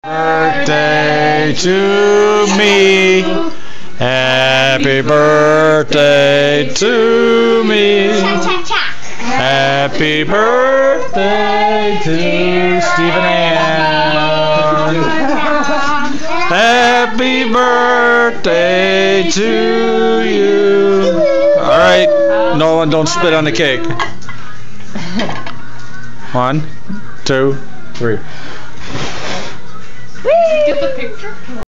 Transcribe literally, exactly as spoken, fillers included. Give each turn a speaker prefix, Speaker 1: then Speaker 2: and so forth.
Speaker 1: Birthday to me. Happy birthday to me. Happy birthday to Stephen Ann. Happy birthday to you. Alright, Nolan, don't spit on the cake. One, two, three.
Speaker 2: Get the picture.